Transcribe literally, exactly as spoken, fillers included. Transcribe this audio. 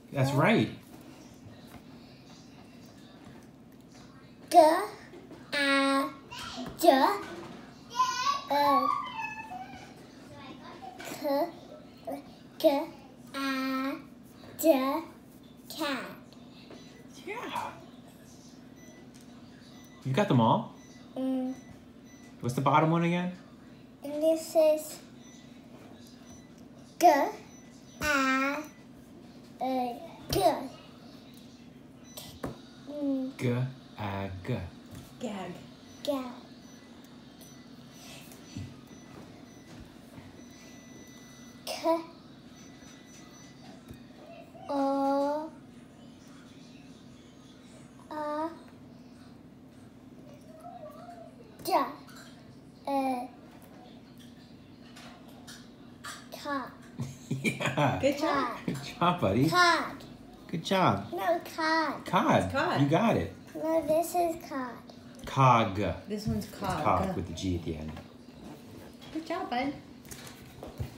That's right. G, A, J, uh, K, G, A, J, cat. Yeah. You got them all? Mm. What's the bottom one again? And this is G, A, uh, G. Mm. G, A, G. Gag. G. K, O, A, J, uh, cat. Yeah. Good job. Good job, buddy. Cod. Good job. No, cod. Cod. It's cod. You got it. No, this is cod. Cog. This one's It's cog. cog with the G at the end. Good job, bud.